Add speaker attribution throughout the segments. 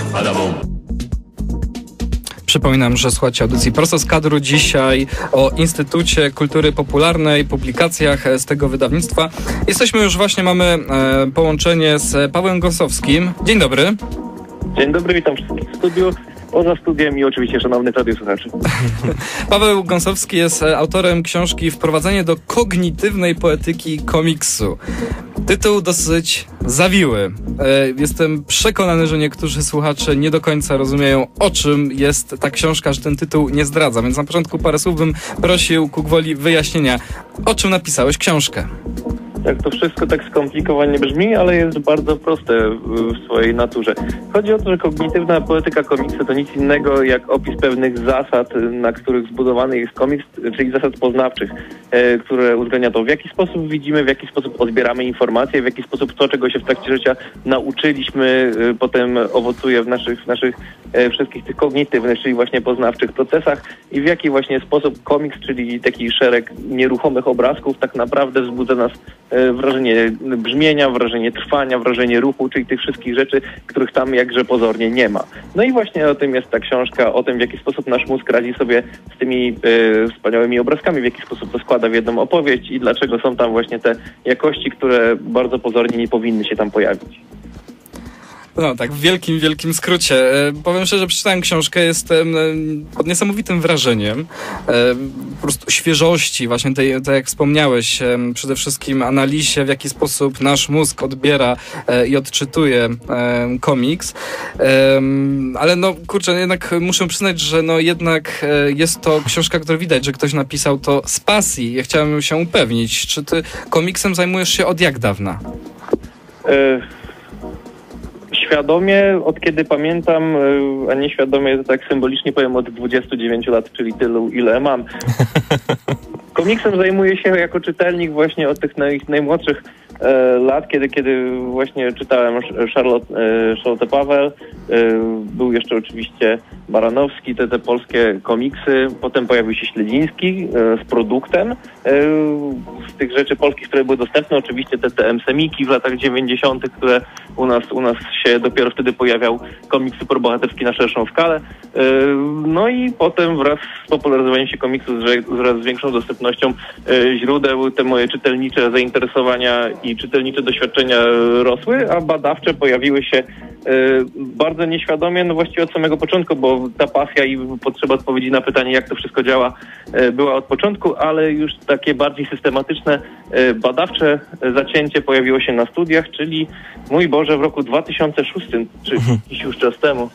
Speaker 1: Przypominam, że słuchacie audycji Prosto z kadru. Dzisiaj o Instytucie Kultury Popularnej, publikacjach z tego wydawnictwa. Jesteśmy już właśnie, mamy połączenie z Pawłem Gąsowskim. Dzień dobry.
Speaker 2: Dzień dobry, witam wszystkich w studiu, poza studiem i oczywiście szanownych radiosłuchaczy.
Speaker 1: Paweł Gąsowski jest autorem książki Wprowadzenie do kognitywnej poetyki komiksu. Tytuł dosyć zawiły. Jestem przekonany, że niektórzy słuchacze nie do końca rozumieją, o czym jest ta książka, że ten tytuł nie zdradza. Więc na początku parę słów bym prosił ku gwoli wyjaśnienia. O czym napisałeś książkę?
Speaker 2: Tak, to wszystko tak skomplikowanie brzmi, ale jest bardzo proste w swojej naturze. Chodzi o to, że kognitywna poetyka komiksu to nic innego jak opis pewnych zasad, na których zbudowany jest komiks, czyli zasad poznawczych, które uwzględnia to, w jaki sposób widzimy, w jaki sposób odbieramy informacje, w jaki sposób to, czego się w trakcie życia nauczyliśmy, potem owocuje w naszych wszystkich tych kognitywnych, czyli właśnie poznawczych procesach i w jaki właśnie sposób komiks, czyli taki szereg nieruchomych obrazków tak naprawdę wzbudza nas wrażenie brzmienia, wrażenie trwania, wrażenie ruchu, czyli tych wszystkich rzeczy, których tam jakże pozornie nie ma. No i właśnie o tym jest ta książka, o tym, w jaki sposób nasz mózg radzi sobie z tymi wspaniałymi obrazkami, w jaki sposób to składa w jedną opowieść i dlaczego są tam właśnie te jakości, które bardzo pozornie nie powinny się tam pojawić.
Speaker 1: No tak, w wielkim skrócie. Powiem szczerze, przeczytałem książkę, jestem pod niesamowitym wrażeniem po prostu świeżości, właśnie tej, tak jak wspomniałeś, przede wszystkim analizie, w jaki sposób nasz mózg odbiera i odczytuje komiks. Ale no kurczę, jednak muszę przyznać, że no jednak jest to książka, która widać, że ktoś napisał to z pasji. Ja chciałem się upewnić, czy ty komiksem zajmujesz się od jak dawna?
Speaker 2: Świadomie, od kiedy pamiętam, a nieświadomie, to tak symbolicznie powiem, od 29 lat, czyli tylu, ile mam. Komiksem zajmuję się jako czytelnik właśnie od tych najmłodszych lat, kiedy właśnie czytałem Charlotte Paweł, był jeszcze oczywiście Baranowski, te polskie komiksy, potem pojawił się Śledziński z Produktem, z tych rzeczy polskich, które były dostępne, oczywiście te MSM-iki w latach 90., które u nas się dopiero wtedy pojawiał komiks superbohaterski na szerszą skalę. No i potem wraz z popularyzowaniem się komiksu, wraz z większą dostępnością źródeł, te moje czytelnicze zainteresowania i czytelnicze doświadczenia rosły, a badawcze pojawiły się bardzo nieświadomie, no właściwie od samego początku, bo ta pasja i potrzeba odpowiedzi na pytanie, jak to wszystko działa, była od początku, ale już takie bardziej systematyczne, badawcze zacięcie pojawiło się na studiach, czyli mój Boże, w roku 2006, czyli już czas temu.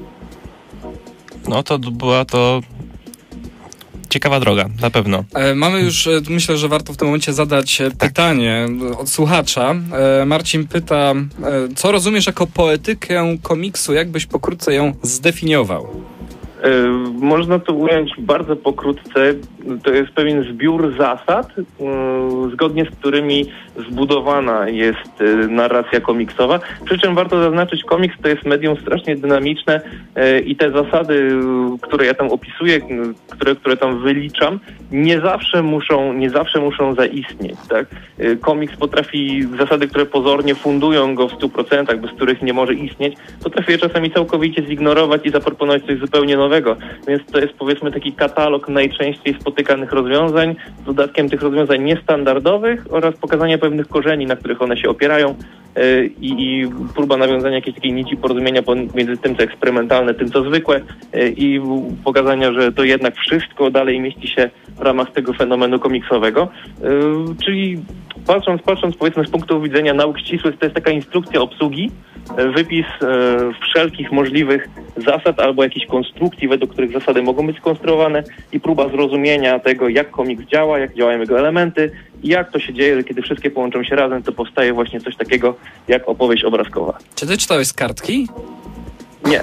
Speaker 3: No to była to ciekawa droga, na pewno.
Speaker 1: Mamy już, myślę, że warto w tym momencie zadać pytanie od słuchacza. Marcin pyta, co rozumiesz jako poetykę komiksu? Jak byś pokrótce ją zdefiniował?
Speaker 2: Można to ująć bardzo pokrótce. To jest pewien zbiór zasad, zgodnie z którymi zbudowana jest narracja komiksowa. Przy czym warto zaznaczyć, komiks to jest medium strasznie dynamiczne i te zasady, które ja tam opisuję, które tam wyliczam, nie zawsze muszą zaistnieć. Tak? Komiks potrafi, zasady, które pozornie fundują go w 100%, bez których nie może istnieć, potrafi je czasami całkowicie zignorować i zaproponować coś zupełnie nowego. Więc to jest, powiedzmy, taki katalog najczęściej spotykanych rozwiązań, z dodatkiem tych rozwiązań niestandardowych oraz pokazania pewnych korzeni, na których one się opierają i próba nawiązania jakiejś takiej nici porozumienia między tym, co eksperymentalne, tym, co zwykłe i pokazania, że to jednak wszystko dalej mieści się w ramach tego fenomenu komiksowego. Czyli patrząc powiedzmy z punktu widzenia nauk ścisłych, to jest taka instrukcja obsługi, wypis wszelkich możliwych zasad albo jakichś konstrukcji, według których zasady mogą być skonstruowane i próba zrozumienia tego, jak komiks działa, jak działają jego elementy i jak to się dzieje, że kiedy wszystkie połączą się razem, to powstaje właśnie coś takiego jak opowieść obrazkowa.
Speaker 1: Czy ty czytałeś z kartki?
Speaker 2: Nie.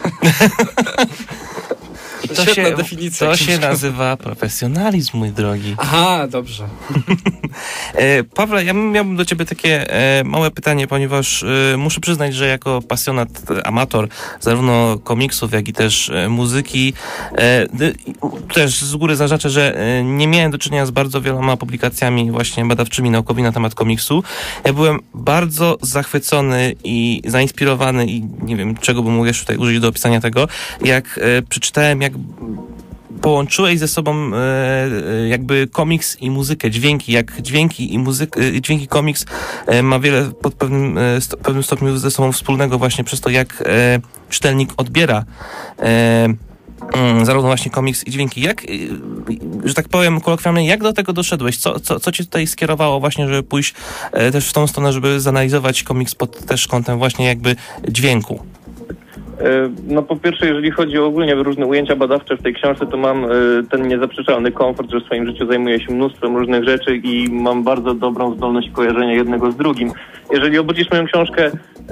Speaker 1: Świetna definicja.
Speaker 3: To się nazywa profesjonalizm, mój drogi.
Speaker 1: Aha, dobrze.
Speaker 3: Pawle, ja miałbym do ciebie takie małe pytanie, ponieważ muszę przyznać, że jako pasjonat, amator zarówno komiksów, jak i też muzyki, też z góry zaznaczę, że nie miałem do czynienia z bardzo wieloma publikacjami właśnie badawczymi, naukowymi na temat komiksu. Ja byłem bardzo zachwycony i zainspirowany i nie wiem, czego bym mógł jeszcze tutaj użyć do opisania tego, jak przeczytałem, jak połączyłeś ze sobą jakby komiks i muzykę, dźwięki, jak dźwięki i dźwięki komiks ma wiele pod pewnym stopniu ze sobą wspólnego właśnie przez to, jak czytelnik odbiera zarówno właśnie komiks i dźwięki. Jak, że tak powiem kolokwialnie, jak do tego doszedłeś? Co cię tutaj skierowało właśnie, żeby pójść też w tą stronę, żeby zanalizować komiks pod też kątem właśnie jakby dźwięku?
Speaker 2: No po pierwsze, jeżeli chodzi o ogólnie różne ujęcia badawcze w tej książce, to mam ten niezaprzeczalny komfort, że w swoim życiu zajmuję się mnóstwem różnych rzeczy i mam bardzo dobrą zdolność kojarzenia jednego z drugim. Jeżeli obrócisz moją książkę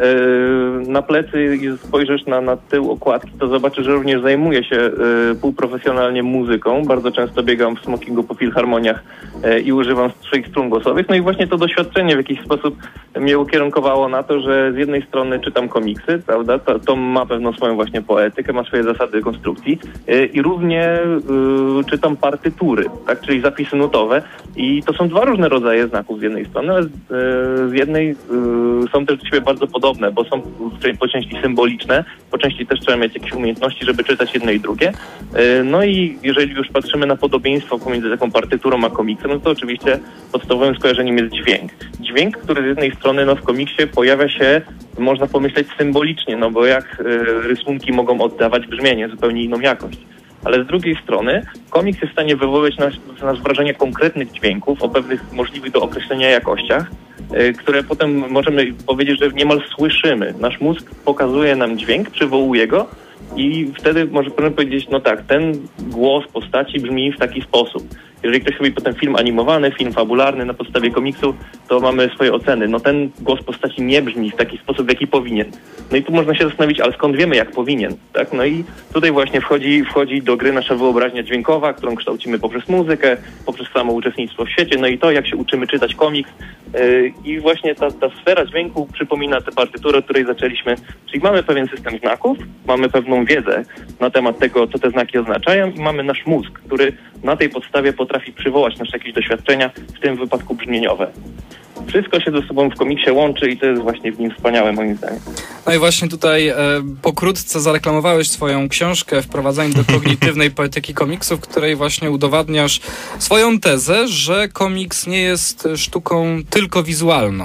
Speaker 2: na plecy i spojrzysz na tył okładki, to zobaczysz, że również zajmuję się półprofesjonalnie muzyką. Bardzo często biegam w smokingu po filharmoniach i używam swoich strun głosowych. No i właśnie to doświadczenie w jakiś sposób mnie ukierunkowało na to, że z jednej strony czytam komiksy, prawda? To ma pewną swoją właśnie poetykę, ma swoje zasady konstrukcji i równie czytam partytury, tak? Czyli zapisy nutowe. I to są dwa różne rodzaje znaków z jednej strony, ale z jednej są też do siebie bardzo podobne, bo są po części symboliczne, po części też trzeba mieć jakieś umiejętności, żeby czytać jedno i drugie. No i jeżeli już patrzymy na podobieństwo pomiędzy taką partyturą a komiksem, no to oczywiście podstawowym skojarzeniem jest dźwięk. Dźwięk, który z jednej strony w komiksie pojawia się, można pomyśleć, symbolicznie, no bo jak rysunki mogą oddawać brzmienie, zupełnie inną jakość. Ale z drugiej strony komiks jest w stanie wywołać nas wrażenie konkretnych dźwięków o pewnych możliwych do określenia jakościach, które potem możemy powiedzieć, że niemal słyszymy. Nasz mózg pokazuje nam dźwięk, przywołuje go i wtedy możemy powiedzieć, no tak, ten głos postaci brzmi w taki sposób. Jeżeli ktoś robi potem film animowany, film fabularny na podstawie komiksu, to mamy swoje oceny. No ten głos postaci nie brzmi w taki sposób, w jaki powinien. No i tu można się zastanowić, ale skąd wiemy, jak powinien, tak? No i tutaj właśnie wchodzi do gry nasza wyobraźnia dźwiękowa, którą kształcimy poprzez muzykę, poprzez samo uczestnictwo w świecie, no i to, jak się uczymy czytać komiks. I właśnie ta sfera dźwięku przypomina tę partyturę, od której zaczęliśmy. Czyli mamy pewien system znaków, mamy pewną wiedzę na temat tego, co te znaki oznaczają i mamy nasz mózg, który na tej podstawie potrafi przywołać nasze jakieś doświadczenia, w tym wypadku brzmieniowe. Wszystko się ze sobą w komiksie łączy i to jest właśnie w nim wspaniałe, moim zdaniem.
Speaker 1: No i właśnie tutaj pokrótce zareklamowałeś swoją książkę Wprowadzenie do kognitywnej poetyki komiksu, w której właśnie udowadniasz swoją tezę, że komiks nie jest sztuką tylko wizualną.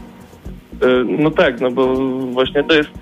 Speaker 2: No tak, no bo właśnie to jest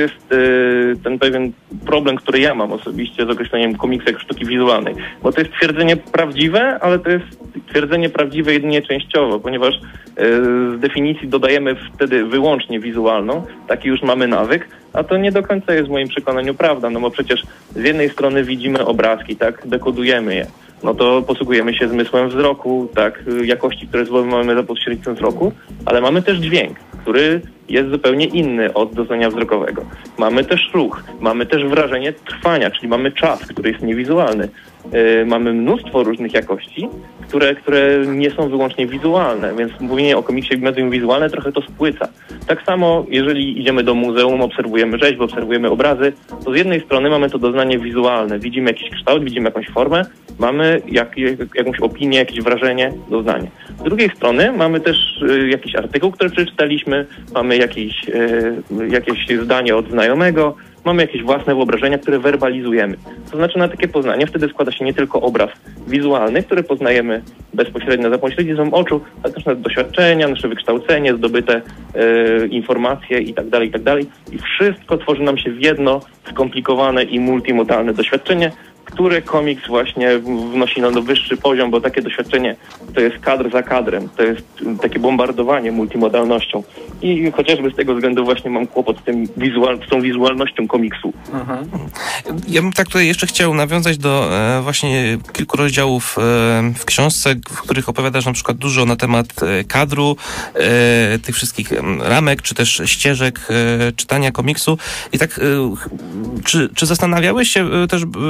Speaker 2: ten pewien problem, który ja mam osobiście z określeniem komiksu jako sztuki wizualnej. Bo to jest twierdzenie prawdziwe, ale to jest twierdzenie prawdziwe jedynie częściowo, ponieważ z definicji dodajemy wtedy wyłącznie wizualną, taki już mamy nawyk, a to nie do końca jest w moim przekonaniu prawda, no bo przecież z jednej strony widzimy obrazki, tak, dekodujemy je, no to posługujemy się zmysłem wzroku, tak, jakości, które mamy za pośrednictwem wzroku, ale mamy też dźwięk, który jest zupełnie inny od doznania wzrokowego. Mamy też ruch, mamy też wrażenie trwania, czyli mamy czas, który jest niewizualny. Mamy mnóstwo różnych jakości, które nie są wyłącznie wizualne, więc mówienie o komiksie medium wizualne trochę to spłyca. Tak samo, jeżeli idziemy do muzeum, obserwujemy rzeźby, obserwujemy obrazy, to z jednej strony mamy to doznanie wizualne, widzimy jakiś kształt, widzimy jakąś formę, mamy jakąś opinię, jakieś wrażenie, doznanie. Z drugiej strony mamy też jakiś artykuł, który przeczytaliśmy, mamy jakieś zdanie od znajomego, mamy jakieś własne wyobrażenia, które werbalizujemy. To znaczy na takie poznanie wtedy składa się nie tylko obraz wizualny, który poznajemy bezpośrednio za pośrednictwem oczu, ale też nasze doświadczenia, nasze wykształcenie, zdobyte informacje itd., itd. I wszystko tworzy nam się w jedno skomplikowane i multimodalne doświadczenie, które komiks właśnie wnosi na wyższy poziom, bo takie doświadczenie to jest kadr za kadrem, to jest takie bombardowanie multimodalnością. I chociażby z tego względu właśnie mam kłopot z tą wizualnością komiksu.
Speaker 1: Aha.
Speaker 3: Ja bym tak tutaj jeszcze chciał nawiązać do właśnie kilku rozdziałów w książce, w których opowiadasz na przykład dużo na temat kadru, tych wszystkich ramek, czy też ścieżek czytania komiksu. I tak, czy zastanawiałeś się też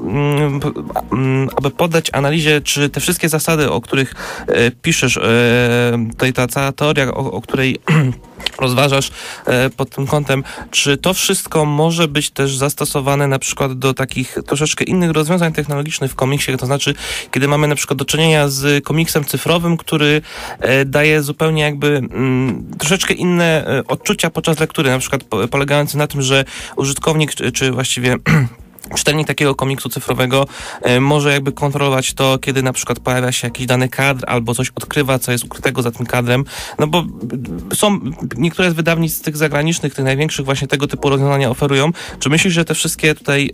Speaker 3: aby poddać analizie, czy te wszystkie zasady, o których piszesz, tutaj ta cała teoria, o której rozważasz pod tym kątem, czy to wszystko może być też zastosowane na przykład do takich troszeczkę innych rozwiązań technologicznych w komiksie, to znaczy, kiedy mamy na przykład do czynienia z komiksem cyfrowym, który daje zupełnie jakby troszeczkę inne odczucia podczas lektury, na przykład polegające na tym, że użytkownik, czy właściwie czytelnik takiego komiksu cyfrowego może jakby kontrolować to, kiedy na przykład pojawia się jakiś dany kadr albo coś odkrywa, co jest ukrytego za tym kadrem. No bo są niektóre z wydawnictw tych zagranicznych, tych największych właśnie tego typu rozwiązania oferują. Czy myślisz, że te wszystkie tutaj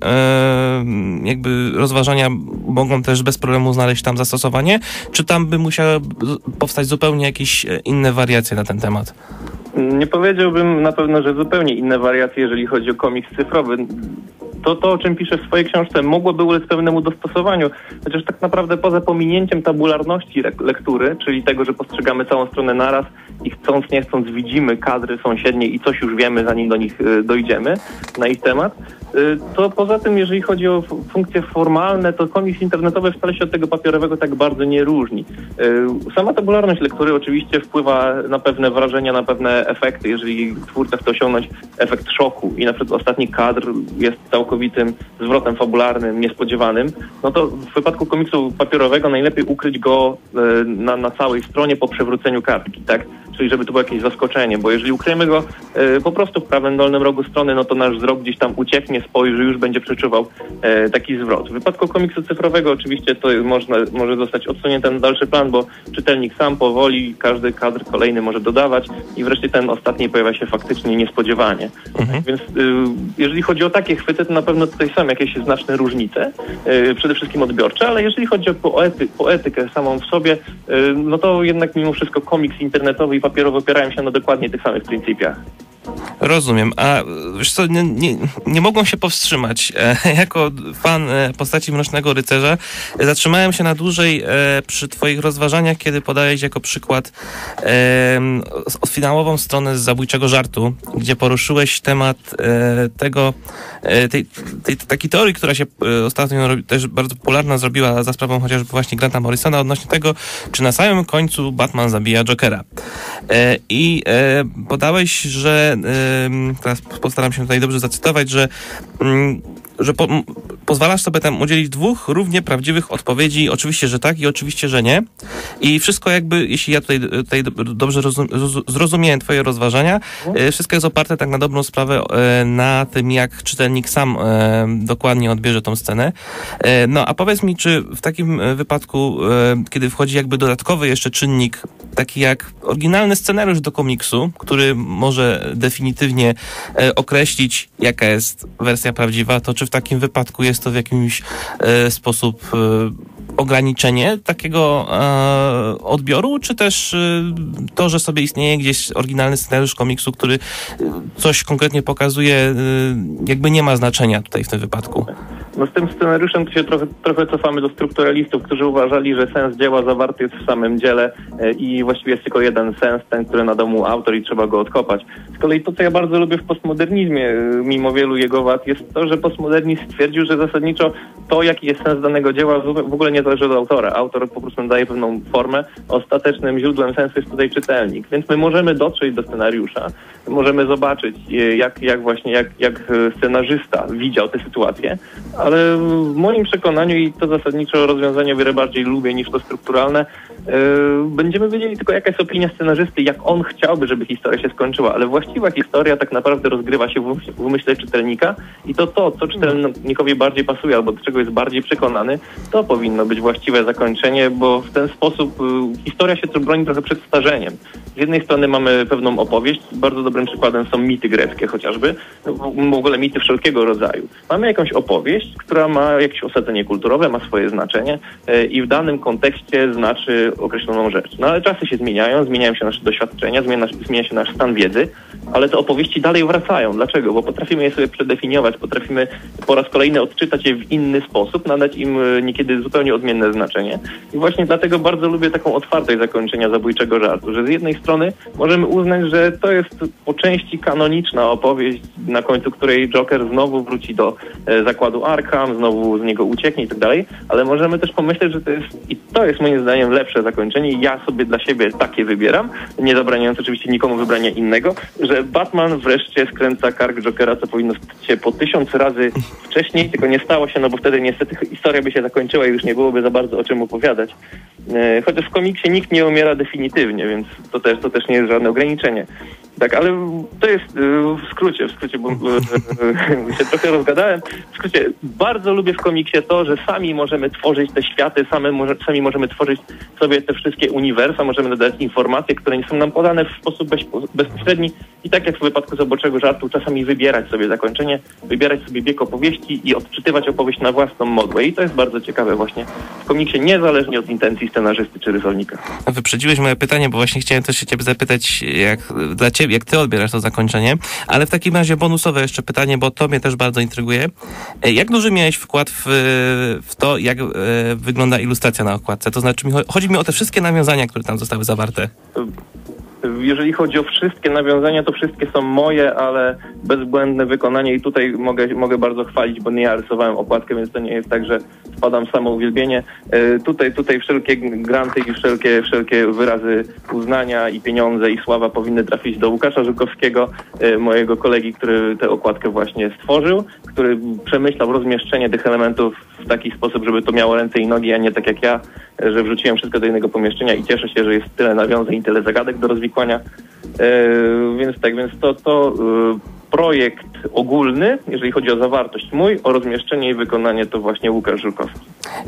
Speaker 3: jakby rozważania mogą też bez problemu znaleźć tam zastosowanie? Czy tam by musiały powstać zupełnie jakieś inne wariacje na ten temat?
Speaker 2: Nie powiedziałbym na pewno, że zupełnie inne wariacje, jeżeli chodzi o komiks cyfrowy. To, o czym piszę w swojej książce, mogłoby ulec pewnemu dostosowaniu, chociaż tak naprawdę poza pominięciem tabularności lektury, czyli tego, że postrzegamy całą stronę naraz i chcąc, nie chcąc widzimy kadry sąsiednie i coś już wiemy, zanim do nich dojdziemy na ich temat, to poza tym, jeżeli chodzi o funkcje formalne, to komiks internetowy wcale się od tego papierowego tak bardzo nie różni. Sama tabularność lektury oczywiście wpływa na pewne wrażenia, na pewne efekty. Jeżeli twórca chce osiągnąć efekt szoku i na przykład ostatni kadr jest całkowitym zwrotem fabularnym, niespodziewanym, no to w wypadku komiksu papierowego najlepiej ukryć go na całej stronie po przewróceniu kartki, tak? Czyli żeby to było jakieś zaskoczenie, bo jeżeli ukryjemy go po prostu w prawym dolnym rogu strony, no to nasz wzrok gdzieś tam ucieknie, spojrzy, już będzie przeczuwał taki zwrot. W wypadku komiksu cyfrowego oczywiście to może zostać odsunięte na dalszy plan, bo czytelnik sam powoli każdy kadr kolejny może dodawać i wreszcie ten ostatni pojawia się faktycznie niespodziewanie. Więc jeżeli chodzi o takie chwyty, to na pewno tutaj są jakieś znaczne różnice, przede wszystkim odbiorcze, ale jeżeli chodzi o poetykę samą w sobie, no to jednak mimo wszystko komiks internetowy i papierowy opierają się na dokładnie tych samych pryncypiach.
Speaker 3: Rozumiem. A wiesz co, nie mogłem się powstrzymać. Jako fan postaci Mrocznego Rycerza zatrzymałem się na dłużej przy twoich rozważaniach, kiedy podałeś jako przykład finałową stronę z Zabójczego Żartu, gdzie poruszyłeś temat takiej teorii, która się ostatnio też bardzo popularna zrobiła za sprawą chociażby właśnie Granta Morrisona odnośnie tego, czy na samym końcu Batman zabija Jokera. I podałeś, że teraz postaram się tutaj dobrze zacytować, że pozwalasz sobie tam udzielić dwóch równie prawdziwych odpowiedzi, oczywiście, że tak i oczywiście, że nie. I wszystko jakby, jeśli ja tutaj dobrze zrozumiałem twoje rozważania, wszystko jest oparte tak na dobrą sprawę na tym, jak czytelnik sam dokładnie odbierze tą scenę. No, a powiedz mi, czy w takim wypadku, kiedy wchodzi jakby dodatkowy jeszcze czynnik, taki jak oryginalny scenariusz do komiksu, który może definitywnie określić, jaka jest wersja prawdziwa, to czy w takim wypadku jest to w jakimś sposób ograniczenie takiego odbioru, czy też to, że sobie istnieje gdzieś oryginalny scenariusz komiksu, który coś konkretnie pokazuje, jakby nie ma znaczenia tutaj w tym wypadku?
Speaker 2: No z tym scenariuszem to się trochę cofamy do strukturalistów, którzy uważali, że sens dzieła zawarty jest w samym dziele i właściwie jest tylko jeden sens, ten, który nadał mu autor i trzeba go odkopać. Z kolei to, co ja bardzo lubię w postmodernizmie, mimo wielu jego wad, jest to, że postmodernizm stwierdził, że zasadniczo to, jaki jest sens danego dzieła, w ogóle nie zależy od autora. Autor po prostu daje pewną formę. Ostatecznym źródłem sensu jest tutaj czytelnik. Więc my możemy dotrzeć do scenariusza, możemy zobaczyć, jak scenarzysta widział tę sytuację, ale w moim przekonaniu, i to zasadniczo rozwiązanie o wiele bardziej lubię niż to strukturalne, będziemy wiedzieli tylko, jaka jest opinia scenarzysty, jak on chciałby, żeby historia się skończyła, ale właściwa historia tak naprawdę rozgrywa się w umyśle czytelnika i to, co czytelnikowi bardziej pasuje albo do czego jest bardziej przekonany, to powinno być właściwe zakończenie, bo w ten sposób historia się broni trochę przed starzeniem. Z jednej strony mamy pewną opowieść, bardzo dobrym przykładem są mity greckie chociażby, w ogóle mity wszelkiego rodzaju. Mamy jakąś opowieść, która ma jakieś osadzenie kulturowe, ma swoje znaczenie i w danym kontekście znaczy określoną rzecz. No ale czasy się zmieniają się nasze doświadczenia, zmienia się nasz stan wiedzy, ale te opowieści dalej wracają. Dlaczego? Bo potrafimy je sobie przedefiniować, potrafimy po raz kolejny odczytać je w inny sposób, nadać im niekiedy zupełnie odmienne znaczenie. I właśnie dlatego bardzo lubię taką otwartość zakończenia zabójczego żartu, że z jednej strony możemy uznać, że to jest po części kanoniczna opowieść, na końcu której Joker znowu wróci do zakładu Arkham, znowu z niego ucieknie i tak dalej, ale możemy też pomyśleć, że to jest moim zdaniem lepsze zakończenie i ja sobie dla siebie takie wybieram, nie zabraniając oczywiście nikomu wybrania innego, że Batman wreszcie skręca kark Jokera, co powinno stać się po 1000 razy wcześniej, tylko nie stało się, no bo wtedy niestety historia by się zakończyła i już nie byłoby za bardzo o czym opowiadać. Chociaż w komiksie nikt nie umiera definitywnie, więc to też nie jest żadne ograniczenie. Tak, ale to jest w skrócie, bo się trochę rozgadałem. W skrócie, bardzo lubię w komiksie to, że sami możemy tworzyć te światy, sami możemy tworzyć sobie te wszystkie uniwersa, możemy dodać informacje, które nie są nam podane w sposób bezpośredni i tak jak w wypadku zabójczego żartu, czasami wybierać sobie zakończenie, wybierać sobie bieg opowieści i odczytywać opowieść na własną modłę. I to jest bardzo ciekawe właśnie w komiksie, niezależnie od intencji scenarzysty czy rysownika.
Speaker 3: Wyprzedziłeś moje pytanie, bo właśnie chciałem też się ciebie zapytać, jak ty odbierasz to zakończenie, ale w takim razie bonusowe jeszcze pytanie, bo to mnie też bardzo intryguje. Jak duży miałeś wkład w to, jak wygląda ilustracja na okładce? To znaczy, chodzi mi o te wszystkie nawiązania, które tam zostały zawarte.
Speaker 2: Jeżeli chodzi o wszystkie nawiązania, to wszystkie są moje, ale bezbłędne wykonanie i tutaj mogę bardzo chwalić, bo nie ja rysowałem okładkę, więc to nie jest tak, że wpadam w samo uwielbienie. Tutaj wszelkie granty i wszelkie wyrazy uznania i pieniądze i sława powinny trafić do Łukasza Żukowskiego, mojego kolegi, który tę okładkę właśnie stworzył, który przemyślał rozmieszczenie tych elementów w taki sposób, żeby to miało ręce i nogi, a nie tak jak ja, że wrzuciłem wszystko do jednego pomieszczenia i cieszę się, że jest tyle nawiązań i tyle zagadek do rozwikłania. Więc to projekt ogólny, jeżeli chodzi o zawartość mój, o rozmieszczenie i wykonanie to właśnie Łukasz Żukowski.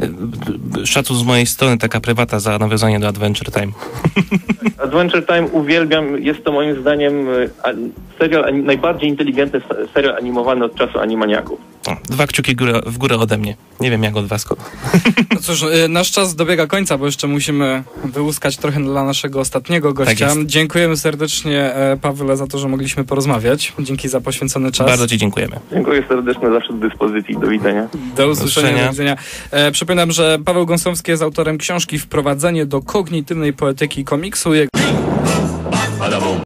Speaker 3: Szacun z mojej strony, taka prywata za nawiązanie do Adventure Time.
Speaker 2: Adventure Time uwielbiam, jest to moim zdaniem najbardziej inteligentny serial animowany od czasu Animaniaków.
Speaker 3: 2 kciuki w górę ode mnie. Nie wiem jak od was.
Speaker 1: No cóż, nasz czas dobiega końca, bo jeszcze musimy wyłuskać trochę dla naszego ostatniego gościa.
Speaker 3: Tak jest.
Speaker 1: Dziękujemy serdecznie, Pawle, za to, że mogliśmy porozmawiać. Dzięki za poświęcony czas.
Speaker 3: Bardzo ci dziękujemy.
Speaker 2: Dziękuję serdecznie, zawsze do dyspozycji. Do widzenia.
Speaker 1: Do usłyszenia. Do widzenia. Przypominam, że Paweł Gąsowski jest autorem książki Wprowadzenie do kognitywnej poetyki komiksu.